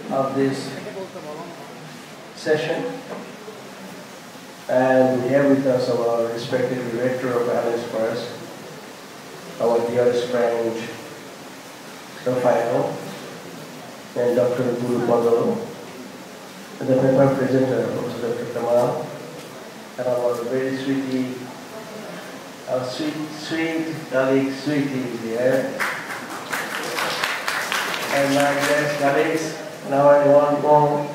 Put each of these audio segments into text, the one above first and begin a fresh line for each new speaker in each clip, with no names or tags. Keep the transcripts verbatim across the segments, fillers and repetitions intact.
of this session. And we have with us our respected director of Alliance Press, our dearest friend, Rafael, and Doctor Guru Padalo, and the paper presenter, Professor Doctor Kamal, and our very sweetie, our sweet, sweet colleague, sweetie here. And my dear colleagues, now I want more.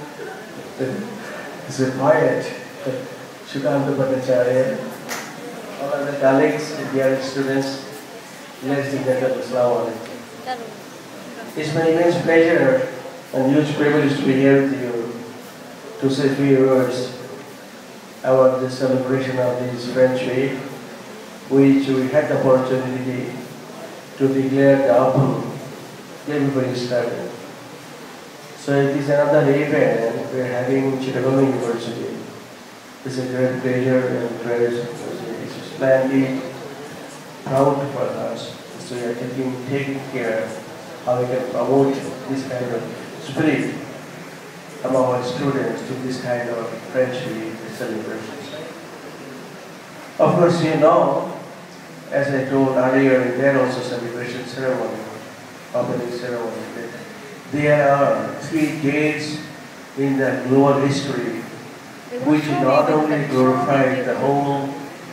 It's a quiet. Shukanta Bhattacharya, all other colleagues, dear students, let's together Assalamu alaikum. It's my immense pleasure and huge privilege to be here with you to say a few words about the celebration of this French Week, which we had the opportunity to declare the open. Everybody started. So it is another event we're having in Chittagong University. It's a great pleasure and great, it's splendid, proud for us. So we are taking, taking care how we can promote this kind of spirit among our students to this kind of French Week celebrations. Of course, you know, as I told earlier, in there also celebration ceremony, opening ceremony, there are three dates in the global history which not only glorified the whole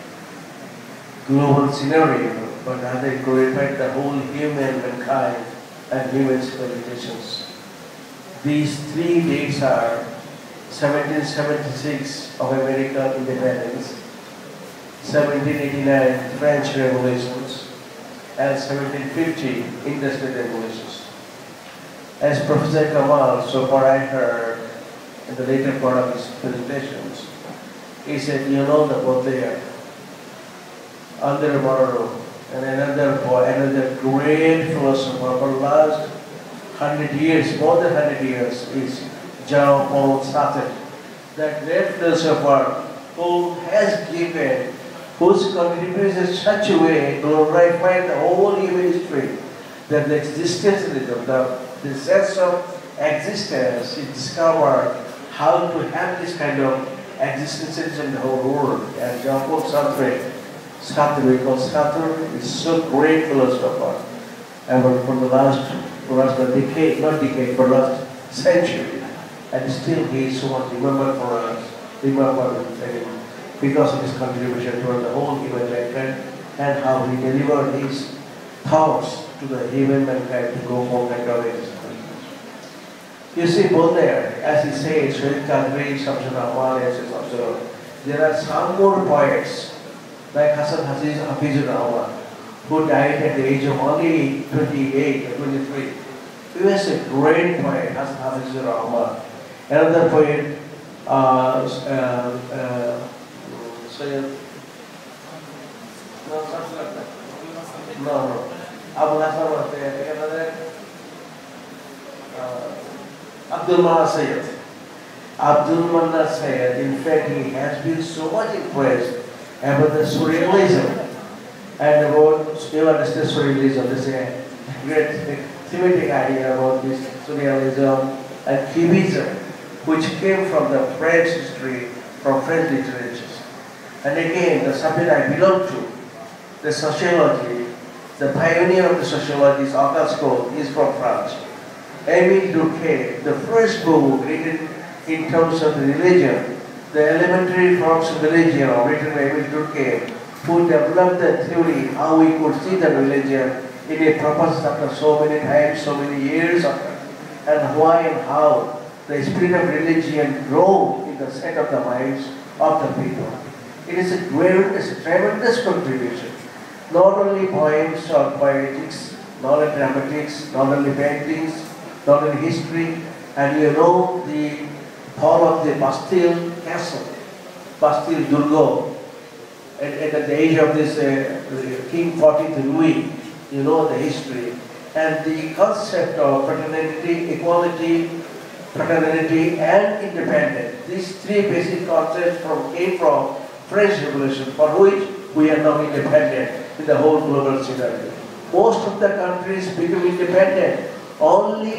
global scenario, but rather glorified the whole human mankind and human civilizations. These three dates are seventeen seventy-six of American independence, seventeen eighty-nine French revolutions, and seventeen fifty industrial revolutions. As Professor Kamal, so far I heard, in the later part of his presentations, he said, you know the Baudelaire, Andre Malraux, and another boy, another great philosopher for the last hundred years, more than hundred years, is Jean-Paul Sartre. That great philosopher who has given, whose contribution in such a way glorified the whole human history, that the existentialism, the, the sense of existence is discovered how to have this kind of existence in the whole world. And Jean-Paul Sartre, Sartre, because Sartre is so great philosopher, and for the last, for the last decade, not decade, for the last century, and still he is so much remembered for us, remembered because of his contribution toward the whole human mankind and how he delivered his thoughts to the human mankind to go forward and dominate. You see, both there, as he says, Sharif Kadri, Shamsul Rahman, et cetera, there are some more poets, like Hasan Hafiz, Hafizur Rahman, who died at the age of only twenty-eight or twenty-three. He was a great poet, Hasan Hafizur Rahman. Another poet, uh, uh, uh, Sayyid, no, something like that. No, no. Abu Hasan was there. Another, uh, Abdul Manna Sayyid. Abdul Manna Sayyid, in fact, he has been so much impressed about the surrealism and about, you understand surrealism, there's a great thematic idea about this surrealism and cubism, which came from the French history, from French literatures. And again, the subject I belong to, the sociology, the pioneer of the sociology is Auguste Comte, is from France. Émile Durkheim, the first book written in terms of the religion, the elementary forms of religion written by Émile Durkheim, who developed the theory how we could see the religion in a purpose after so many times, so many years, and why and how the spirit of religion grew in the set of the minds of the people. It is a great, it's a tremendous contribution. Not only poems or poetics, not only dramatics, not only paintings, not only history, and you know the fall of the Bastille Castle, Bastille Durgo, at, at the age of this uh, King fourteenth Louis, you know the history, and the concept of fraternity, equality, fraternity, and independence. These three basic concepts from, came from French Revolution, for which we are now independent in the whole global scenario. Most of the countries become independent only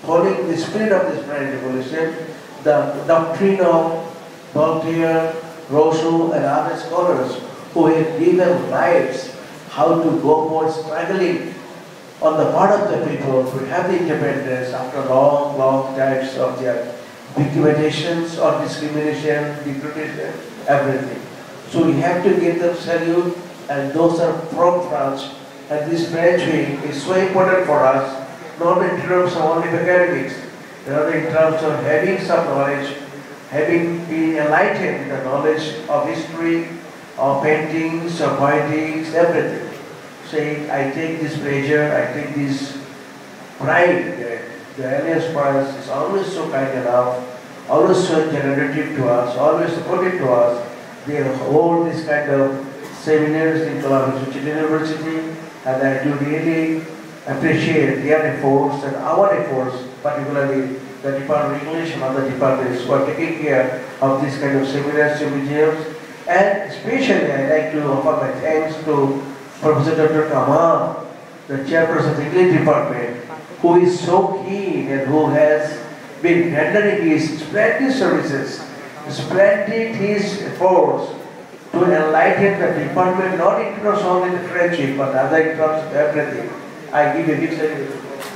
following the spirit of this French Revolution, the doctrine of Voltaire, Rousseau, and other scholars who have given lives how to go for struggling on the part of the people to have the independence after long, long times of their victimizations or discrimination, degradation, everything. So we have to give them salute, and those are from France. And this French wing is so important for us, not in terms of only academics, rather in terms of having some knowledge, having been enlightened in the knowledge of history, of paintings, of poetics, everything. Saying, I take this pleasure, I take this pride that the Alliance France is always so kind enough, always so generative to us, always supportive to us. They hold this kind of seminars in collaboration with university, and I do really appreciate their efforts and our efforts, particularly the Department of English and other departments who are taking care of this kind of seminars and museums. And especially I like to offer my thanks to Professor Doctor Kamal, the chairperson of the English department, who is so keen and who has been rendering his splendid services, splendid his efforts to enlighten the department, not in terms only the friendship, but other in terms of everything. I give a big salute.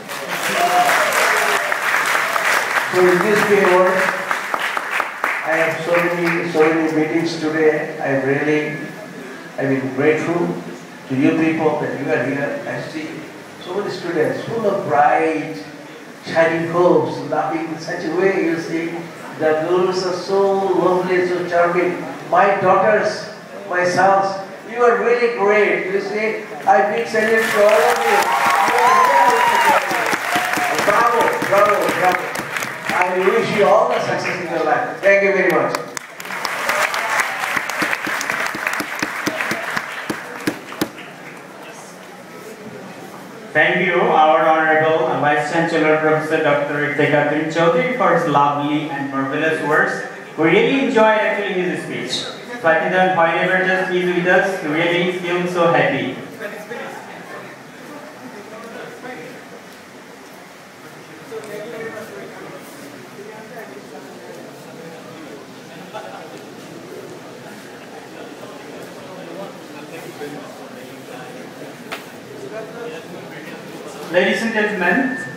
So in this period, I have so many, so many meetings today. I am really, I mean, grateful to you people that you are here. I see so many students full of bright, shining hopes, laughing in such a way. You see, the girls are so lovely, so charming. My daughters, my sons, you are really great. You see, I big salute to all of you. You are really bravo, bravo, bravo. I wish you all the success in your life. Thank you very much.
Thank you, our Honorable Vice Chancellor Professor Doctor Iftekaruddin Chaudhary, for his lovely and marvelous words. We really enjoyed actually his speech. So I think that whenever just he's with us, we really feel so happy. Ladies and gentlemen,